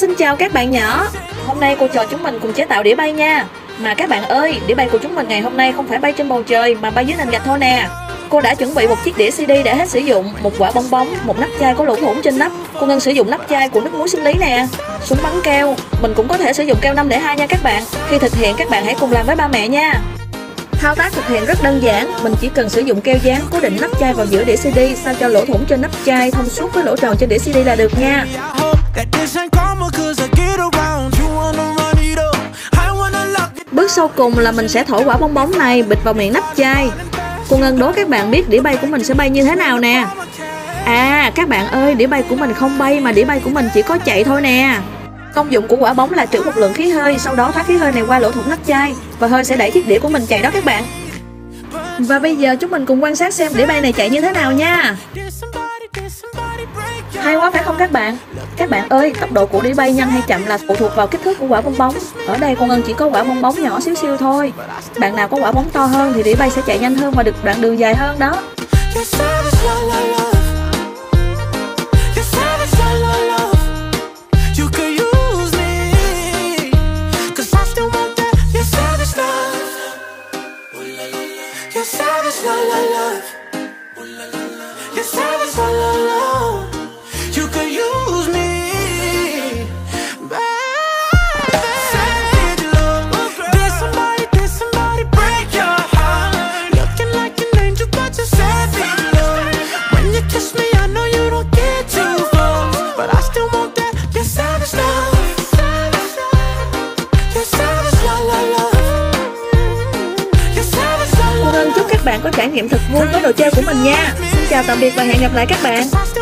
Xin chào các bạn nhỏ. Hôm nay cô trò chúng mình cùng chế tạo đĩa bay nha. Mà các bạn ơi, đĩa bay của chúng mình ngày hôm nay không phải bay trên bầu trời mà bay dưới nền gạch thôi nè. Cô đã chuẩn bị một chiếc đĩa CD để hết sử dụng, một quả bong bóng, một nắp chai có lỗ thủng trên nắp. Cô Ngân sử dụng nắp chai của nước muối sinh lý nè. Súng bắn keo, mình cũng có thể sử dụng keo 502 nha các bạn. Khi thực hiện các bạn hãy cùng làm với ba mẹ nha. Thao tác thực hiện rất đơn giản, mình chỉ cần sử dụng keo dán cố định nắp chai vào giữa đĩa CD sao cho lỗ thủng trên nắp chai thông suốt với lỗ tròn trên đĩa CD là được nha. Bước sau cùng là mình sẽ thổi quả bong bóng này bịch vào miệng nắp chai. Cô Ngân đố các bạn biết đĩa bay của mình sẽ bay như thế nào nè. À các bạn ơi, đĩa bay của mình không bay mà đĩa bay của mình chỉ có chạy thôi nè. Công dụng của quả bóng là trữ một lượng khí hơi, sau đó thoát khí hơi này qua lỗ thủng nắp chai và hơi sẽ đẩy chiếc đĩa của mình chạy đó các bạn. Và bây giờ chúng mình cùng quan sát xem đĩa bay này chạy như thế nào nha. Hay quá phải không các bạn? Các bạn ơi, tốc độ của đĩa bay nhanh hay chậm là phụ thuộc vào kích thước của quả bong bóng. Ở đây cô Ngân chỉ có quả bong bóng nhỏ xíu xiu thôi. Bạn nào có quả bóng to hơn thì đĩa bay sẽ chạy nhanh hơn và được đoạn đường dài hơn đó. Chúc các bạn có trải nghiệm thật vui với đồ chơi của mình nha. Xin chào tạm biệt và hẹn gặp lại các bạn.